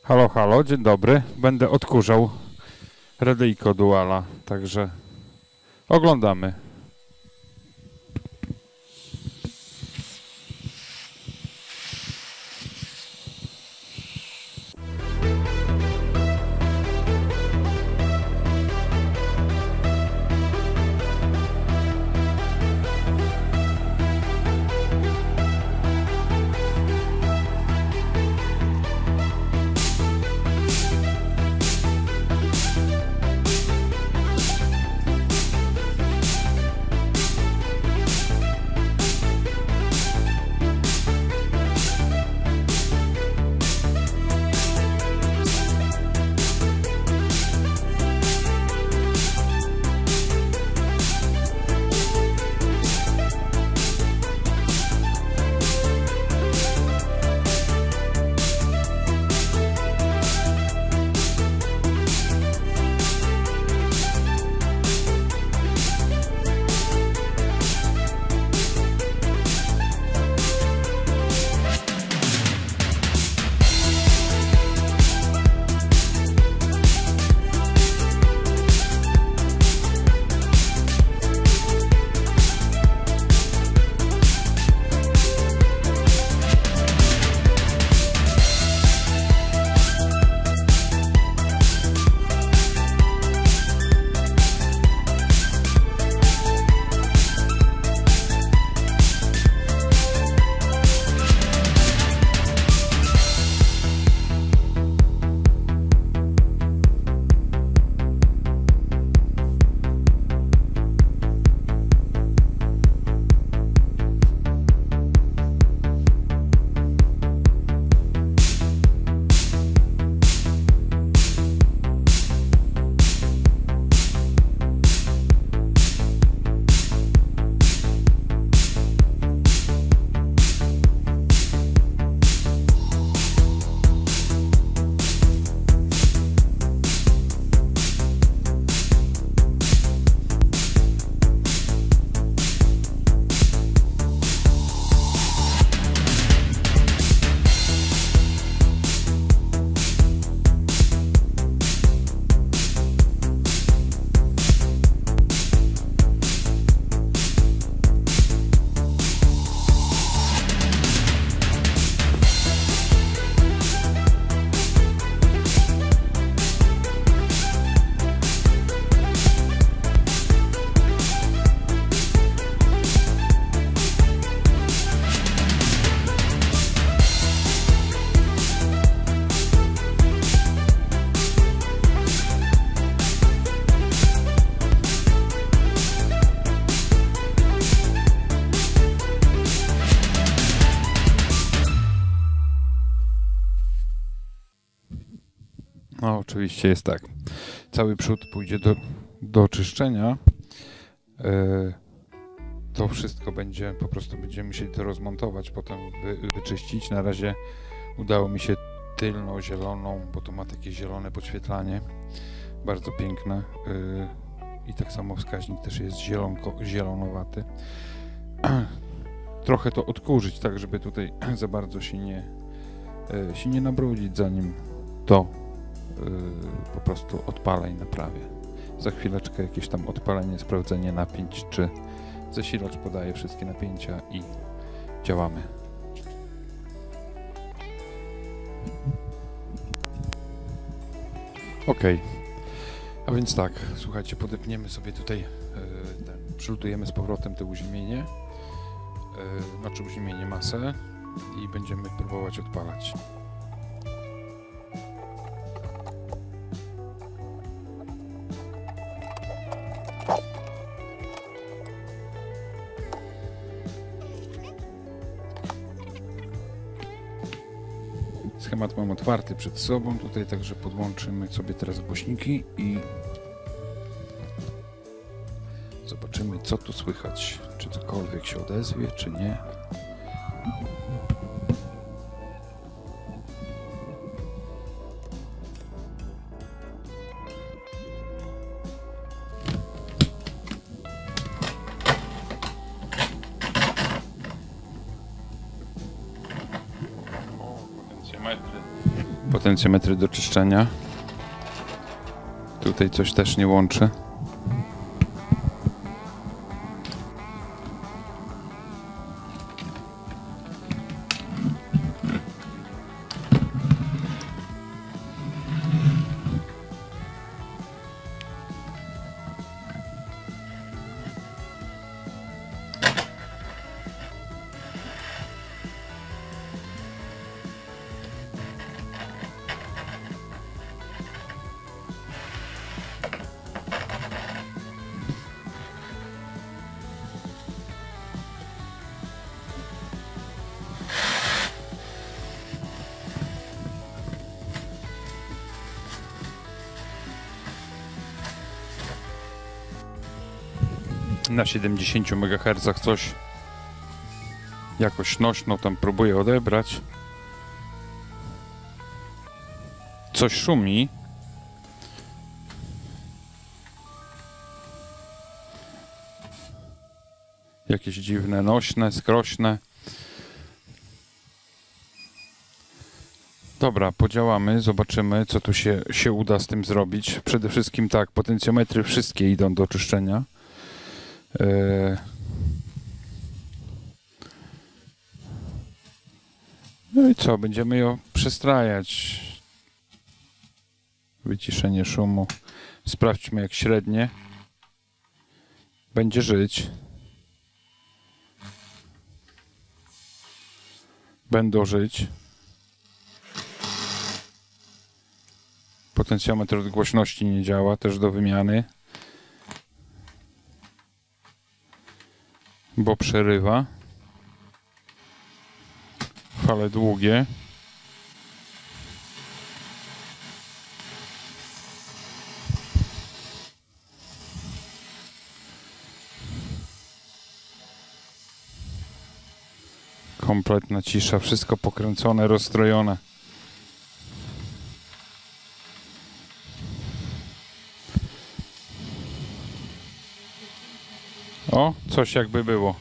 Halo, halo, dzień dobry. Będę odkurzał radyjko Duala, także oglądamy. No, oczywiście jest tak. Cały przód pójdzie do czyszczenia. To wszystko będzie, po prostu będziemy musieli to rozmontować, potem wyczyścić. Na razie udało mi się tylną zieloną, bo to ma takie zielone podświetlanie. Bardzo piękne. I tak samo wskaźnik też jest zielonowaty. Trochę to odkurzyć, tak żeby tutaj za bardzo się nie nabrudzić, zanim to po prostu odpalę i naprawię. Za chwileczkę jakieś tam odpalenie, sprawdzenie napięć, czy zasilacz podaje wszystkie napięcia i działamy. Ok, a więc tak, słuchajcie, podepniemy sobie tutaj, przylutujemy z powrotem te uziemienie, znaczy uziemienie masę i będziemy próbować odpalać. Schemat mam otwarty przed sobą tutaj, także podłączymy sobie teraz głośniki i zobaczymy, co tu słychać. Czy cokolwiek się odezwie, czy nie. potencjometry do czyszczenia. Tutaj coś też nie łączy. Na 70 MHz coś jakoś nośno tam próbuję odebrać. Coś szumi. Jakieś dziwne, nośne, skrośne. Dobra, podziałamy, zobaczymy, co tu się uda z tym zrobić. Przede wszystkim tak, potencjometry wszystkie idą do czyszczenia. No i co? Będziemy ją przestrajać. Wyciszenie szumu. Sprawdźmy, jak średnie będzie żyć. Będą żyć. Potencjometr od głośności nie działa, też do wymiany. Bo przerywa. Fale długie. Kompletna cisza, wszystko pokręcone, rozstrojone. O, coś jakby było.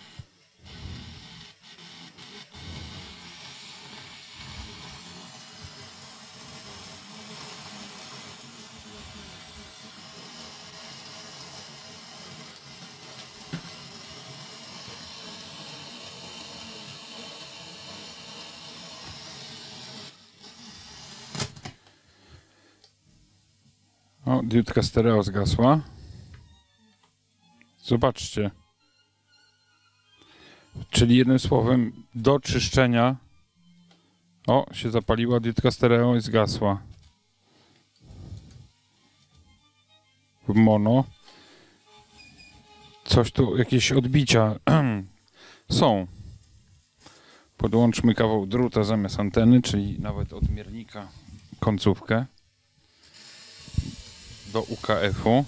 O, diodka stereo zgasła. Zobaczcie. Czyli jednym słowem, do czyszczenia. O, się zapaliła diodka stereo i zgasła. W mono. Coś tu, jakieś odbicia są. Podłączmy kawał druta zamiast anteny, czyli nawet odmiernika, końcówkę do UKF-u.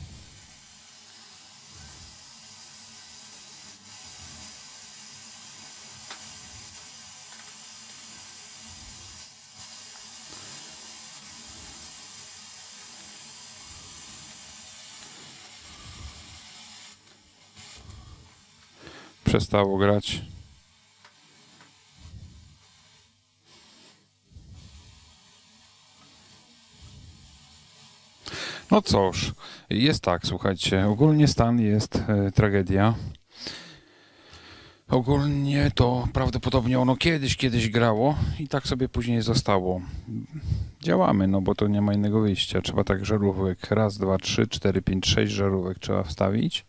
Przestało grać. No cóż, jest tak, słuchajcie, ogólnie stan jest tragedia. Ogólnie to prawdopodobnie ono kiedyś grało i tak sobie później zostało. Działamy, no bo to nie ma innego wyjścia. Trzeba tak żarówek, raz, dwa, trzy, 4, 5, 6 żarówek trzeba wstawić.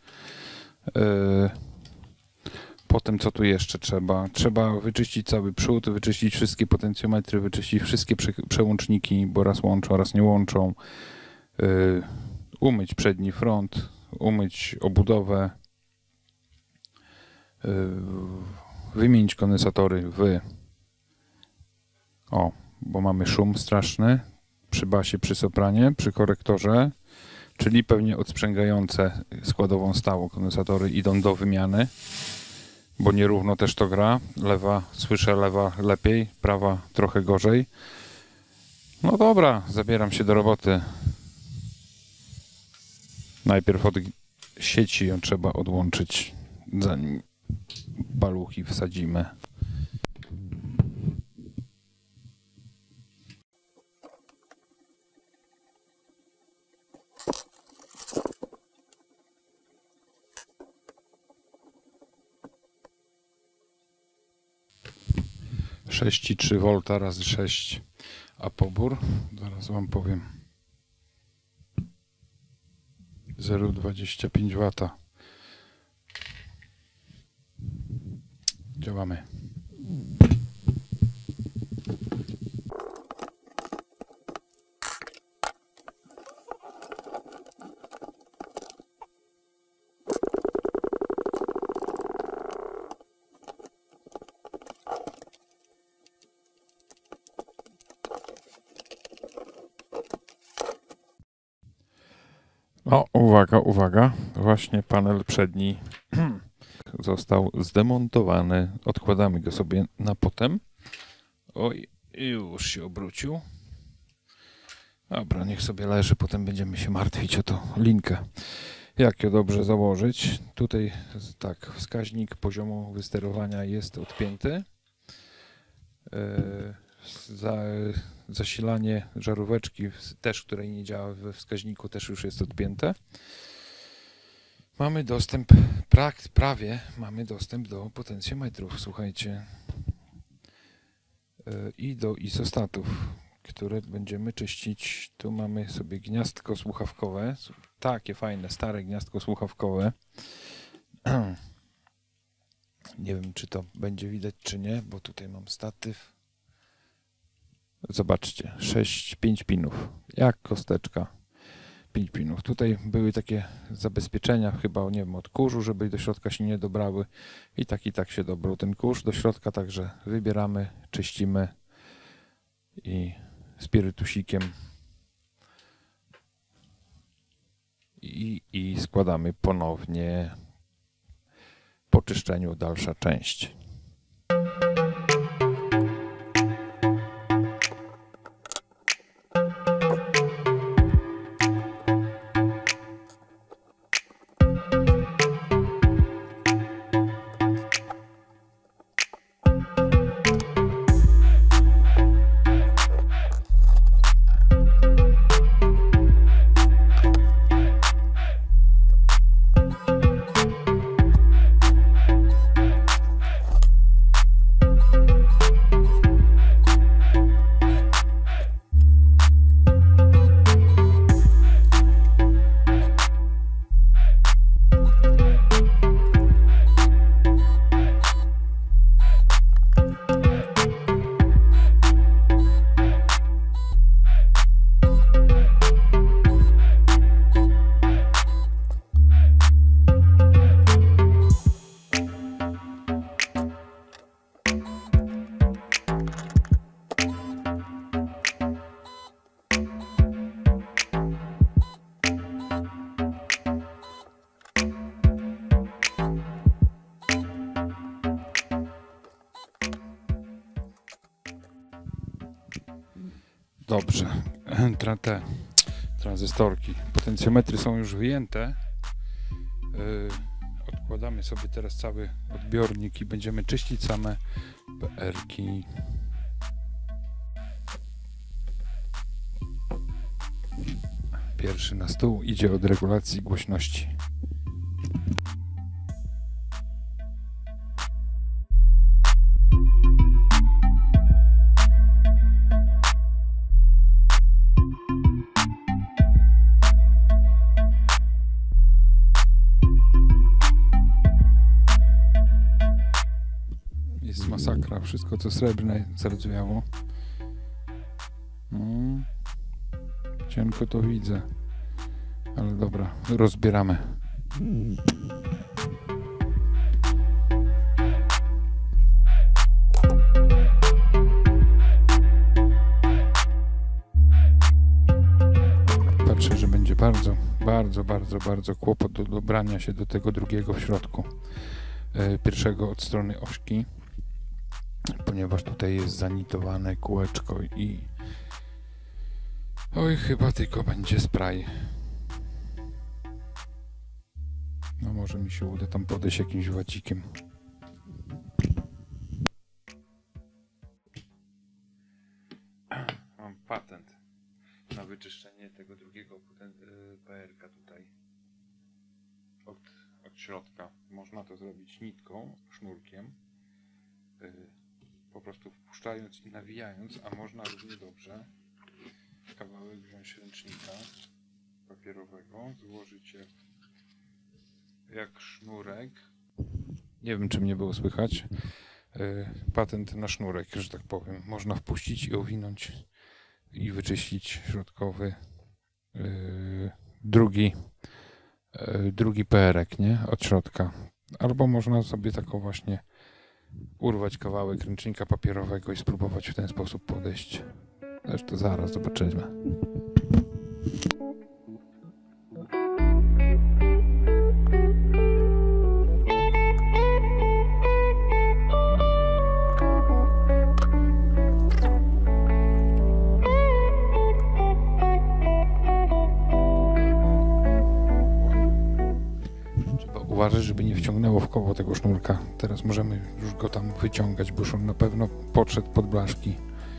Potem co tu jeszcze trzeba? Trzeba wyczyścić cały przód, wyczyścić wszystkie potencjometry, wyczyścić wszystkie przełączniki, bo raz łączą, raz nie łączą. Umyć przedni front, umyć obudowę, wymienić kondensatory bo mamy szum straszny przy basie, przy sopranie, przy korektorze, czyli pewnie odsprzęgające składową stałą kondensatory idą do wymiany, bo nierówno też to gra. Lewa, słyszę lewa lepiej, prawa trochę gorzej. No dobra, zabieram się do roboty. Najpierw od sieci ją trzeba odłączyć, zanim paluchy wsadzimy. 6,3 V razy 6, a pobór, zaraz wam powiem, 0,25 W. Działamy. O, uwaga, uwaga, właśnie panel przedni został zdemontowany. Odkładamy go sobie na potem. Oj, już się obrócił. Dobra, niech sobie leży, potem będziemy się martwić o tą linkę. Jak ją dobrze założyć? Tutaj tak, wskaźnik poziomu wysterowania jest odpięty. Zasilanie żaróweczki też, której nie działa we wskaźniku, też już jest odpięte. Mamy dostęp, prawie mamy dostęp do potencjometrów, słuchajcie, i do izostatów, które będziemy czyścić. Tu mamy sobie gniazdko słuchawkowe, takie fajne, stare gniazdko słuchawkowe. Nie wiem, czy to będzie widać, czy nie, bo tutaj mam statyw. Zobaczcie, 5 pinów, jak kosteczka, 5 pinów. Tutaj były takie zabezpieczenia, chyba, nie wiem, od kurzu, żeby do środka się nie dobrały. I tak się dobrał ten kurz do środka, także wybieramy, czyścimy i spirytusikiem i składamy ponownie po czyszczeniu dalsza część. Dobrze, te tranzystorki, potencjometry są już wyjęte. Odkładamy sobie teraz cały odbiornik i będziemy czyścić same PR-ki. Pierwszy na stół idzie od regulacji głośności. Jest masakra, wszystko co srebrne zardzewiało. Cienko to widzę, ale dobra, rozbieramy. Patrzę, że będzie bardzo kłopot do dobrania się do tego drugiego w środku. Pierwszego od strony ośki, ponieważ tutaj jest zanitowane kółeczko i oj, chyba tylko będzie spray. No może mi się uda tam podejść jakimś wacikiem. Mam patent na wyczyszczenie tego drugiego PR-ka tutaj od środka. Można to zrobić nitką, sznurkiem. po prostu wpuszczając i nawijając, a można równie dobrze kawałek wziąć ręcznika papierowego, złożyć jak sznurek. Nie wiem, czy mnie było słychać. Patent na sznurek, że tak powiem. Można wpuścić i owinąć i wyczyścić środkowy drugi perek, nie? Od środka. Albo można sobie taką właśnie urwać kawałek ręcznika papierowego i spróbować w ten sposób podejść. Zresztą zaraz zobaczymy. Uważać, żeby nie wciągnęło w koło tego sznurka. Teraz możemy już go tam wyciągać, bo już on na pewno podszedł pod blaszki.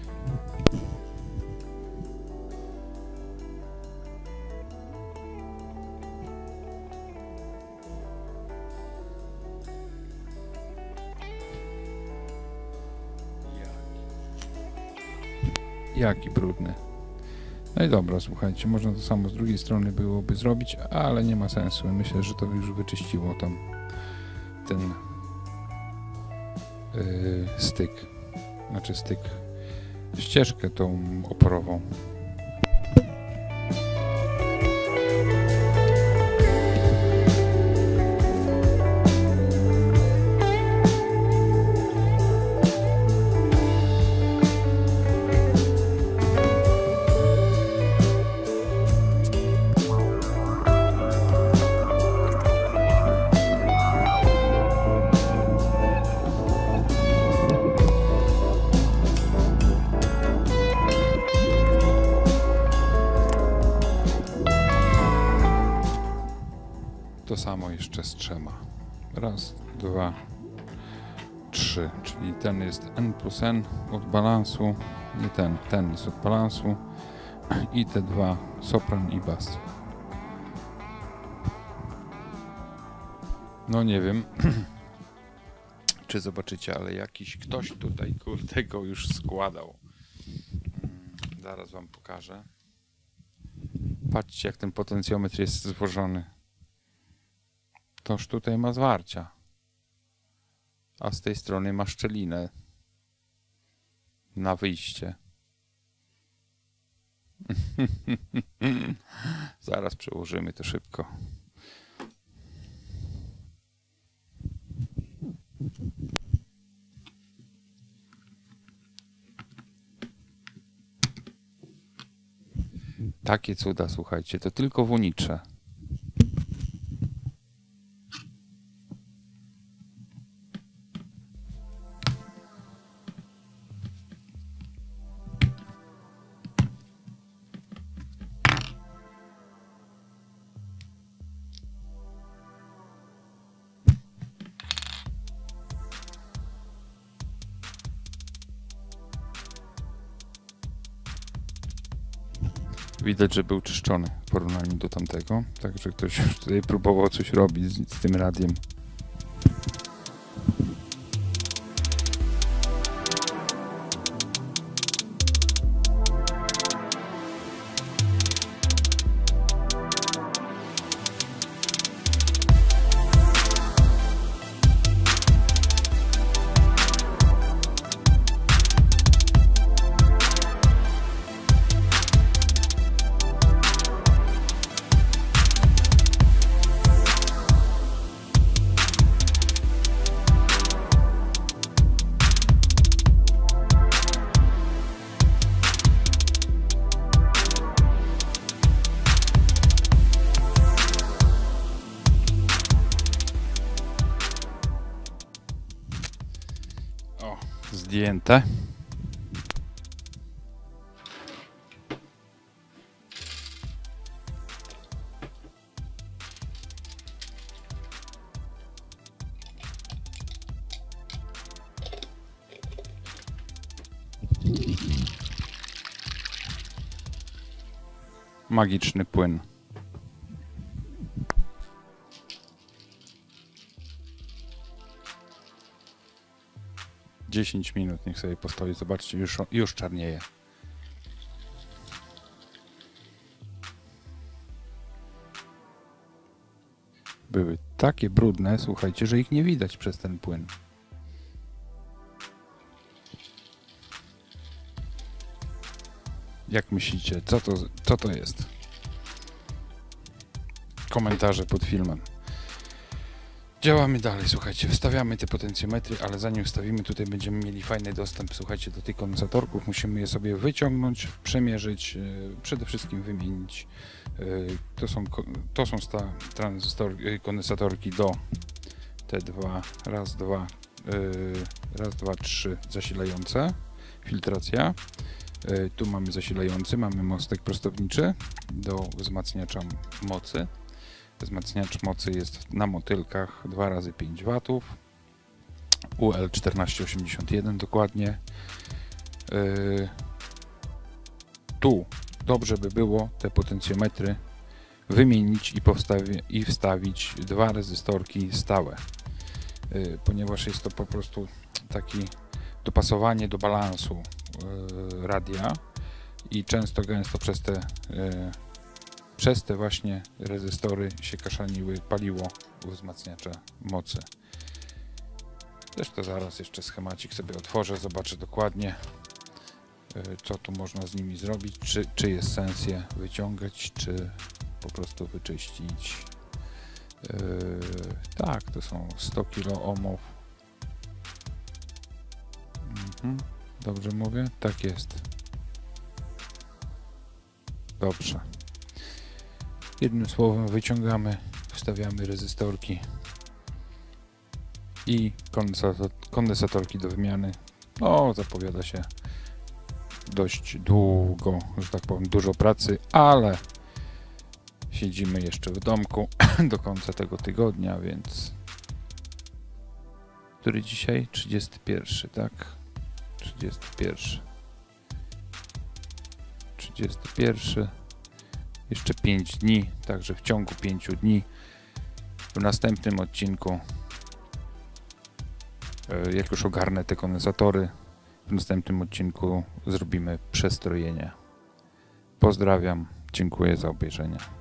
Jaki brudny. No i dobra, słuchajcie, można to samo z drugiej strony byłoby zrobić, ale nie ma sensu. Myślę, że to już wyczyściło tam ten styk. Znaczy ścieżkę tą oporową. To samo jeszcze z 3. Raz, 2, 3. Czyli ten jest N plus N od balansu. Nie ten jest od balansu. I te dwa, sopran i bas. No nie wiem, czy zobaczycie, ale jakiś ktoś tutaj, kurde, go już składał. Zaraz wam pokażę. Patrzcie, jak ten potencjometr jest złożony. Toż tutaj ma zwarcia, a z tej strony ma szczelinę na wyjście. Zaraz przełożymy to szybko. Takie cuda, słuchajcie, to tylko w Unicze. Widać, że był czyszczony w porównaniu do tamtego, także ktoś już tutaj próbował coś robić z tym radiem. Zdjęte. Magiczny płyn. 10 minut niech sobie postoi. Zobaczcie, już czarnieje. Były takie brudne, słuchajcie, że ich nie widać przez ten płyn. Jak myślicie, co to jest? Komentarze pod filmem. Działamy dalej, słuchajcie, wstawiamy te potencjometry, ale zanim wstawimy, tutaj będziemy mieli fajny dostęp, słuchajcie, do tych kondensatorków. Musimy je sobie wyciągnąć, przemierzyć, przede wszystkim wymienić. To są kondensatorki do T2, raz, dwa, trzy zasilające, filtracja. Tu mamy zasilający, mamy mostek prostowniczy do wzmacniacza mocy. Wzmacniacz mocy jest na motylkach 2 razy 5 W, UL1481 dokładnie. Tu dobrze by było te potencjometry wymienić i wstawić 2 rezystorki stałe, ponieważ jest to po prostu takie dopasowanie do balansu radia i często gęsto przez te właśnie rezystory się kaszaniły, paliło wzmacniacze mocy. Zresztą zaraz jeszcze schemacik sobie otworzę, zobaczę dokładnie, co tu można z nimi zrobić, czy jest sens je wyciągać, czy po prostu wyczyścić. Tak, to są 100 kOhmów. Dobrze mówię? Tak jest. Dobrze. Jednym słowem wyciągamy, wstawiamy rezystorki i kondensatorki do wymiany. No, zapowiada się dość długo, że tak powiem, dużo pracy, ale siedzimy jeszcze w domku do końca tego tygodnia, więc który dzisiaj? 31, tak? 31. Jeszcze 5 dni, także w ciągu 5 dni w następnym odcinku, jak już ogarnę te kondensatory, w następnym odcinku zrobimy przestrojenie. Pozdrawiam, dziękuję za obejrzenie.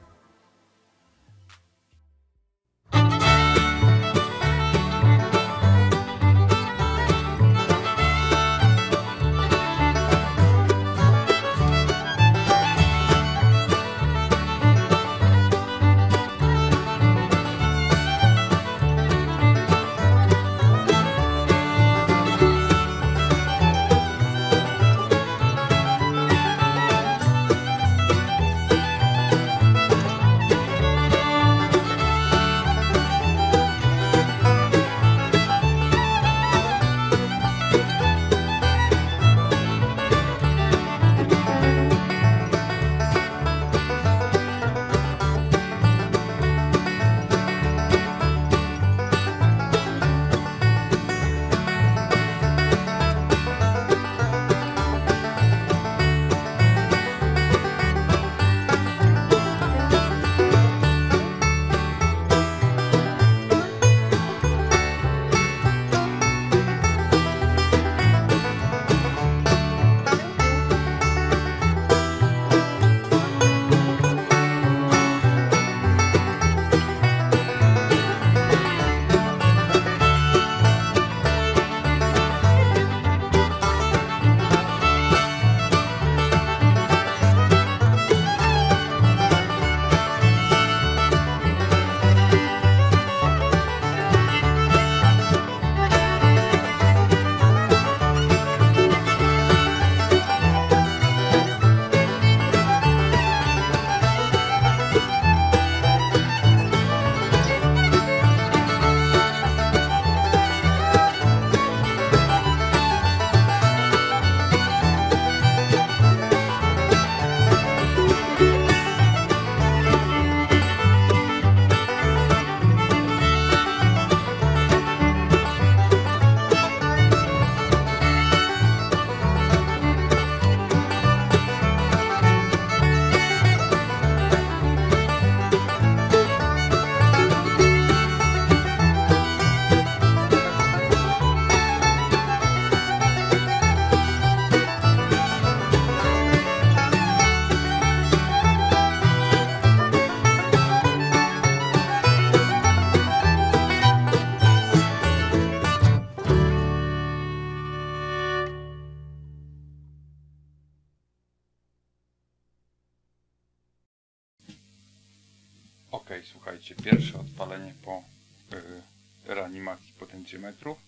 słuchajcie, pierwsze odpalenie po reanimacji potencjometrów.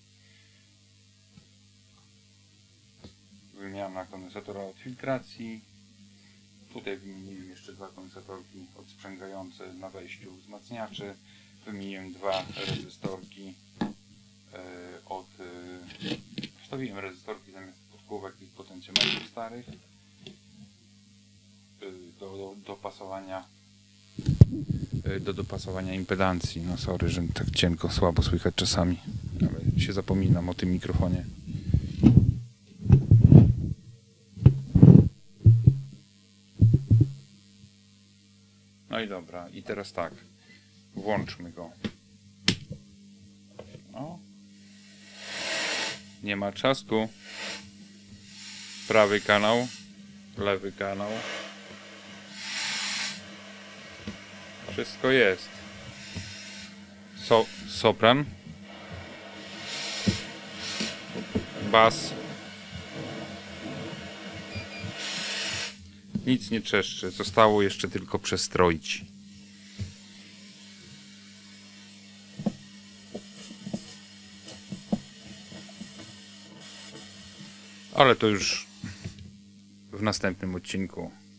Wymiana kondensatora od filtracji. Tutaj wymieniłem jeszcze dwa kondensatorki odsprzęgające na wejściu wzmacniaczy. Wymieniłem dwa rezystorki wstawiłem rezystorki zamiast podkówek tych potencjometrów starych do dopasowania impedancji. No sorry, że tak cienko, słabo słychać czasami, ale się zapominam o tym mikrofonie. No i dobra, i teraz tak, włączmy go. No. Nie ma trzasku. Prawy kanał, lewy kanał. Wszystko jest. Sopran. Bas. Nic nie trzeszczy. Zostało jeszcze tylko przestroić. Ale to już w następnym odcinku.